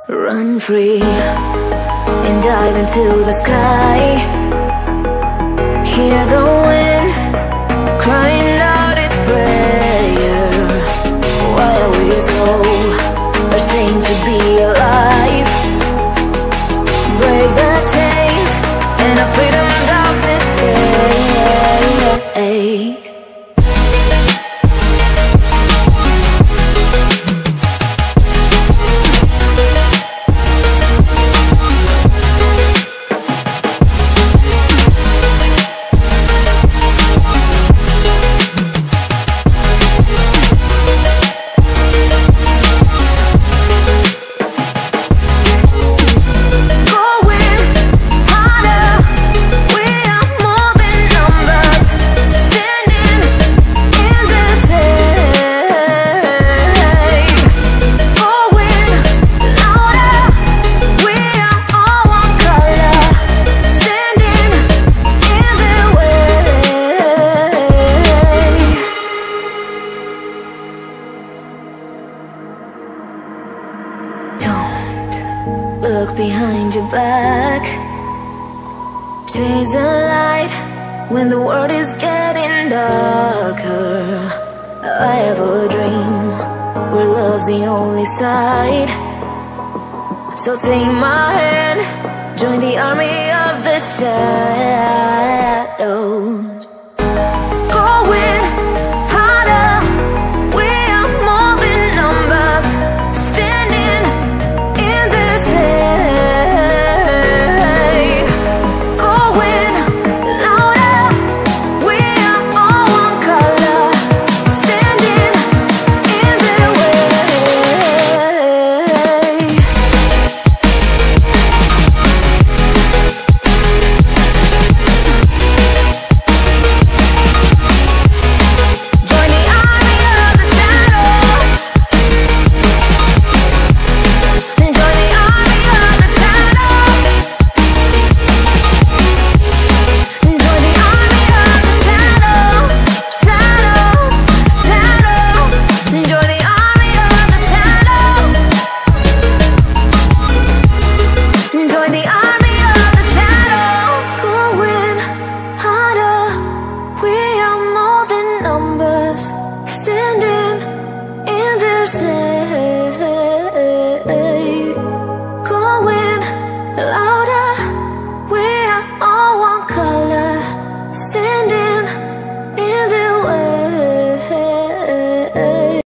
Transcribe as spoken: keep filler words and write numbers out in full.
Run free and dive into the sky. Hear the wind crying out its prayer. Why are we so ashamed to be alive? Break the chains and our freedom's ours to take. Look behind your back. Chase the light when the world is getting darker. I have a dream where love's the only side. So take my hand, join the army of the shadows. Go with